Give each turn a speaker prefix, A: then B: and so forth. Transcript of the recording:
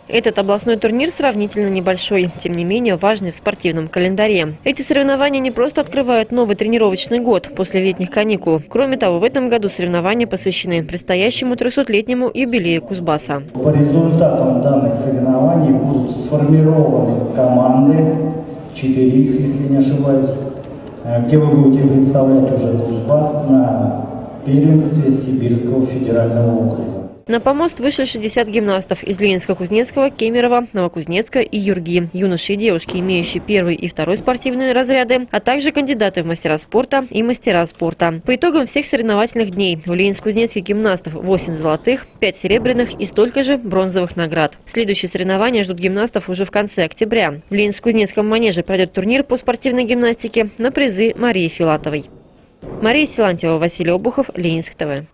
A: Этот областной турнир сравнительно небольшой, тем не менее важный в спортивном календаре. Эти соревнования не просто открывают новый тренировочный год после летних каникул. Кроме того, в этом году соревнования посвящены предстоящему 300-летнему юбилею Кузбасса.
B: По результатам данных соревнований будут сформированы команды, 4 их, если не ошибаюсь, где вы будете представлять уже Кузбасс на первенстве Сибирского федерального округа.
A: На помост вышли 60 гимнастов из Ленинска-Кузнецкого, Кемерово, Новокузнецка и Юрги. Юноши и девушки, имеющие первый и второй спортивные разряды, а также кандидаты в мастера спорта и мастера спорта. По итогам всех соревновательных дней у ленинско-кузнецких гимнастов 8 золотых, 5 серебряных и столько же бронзовых наград. Следующие соревнования ждут гимнастов уже в конце октября. В Ленинско-Кузнецком манеже пройдет турнир по спортивной гимнастике на призы Марии Филатовой. Мария Силантьева, Василий Обухов, Ленинск ТВ.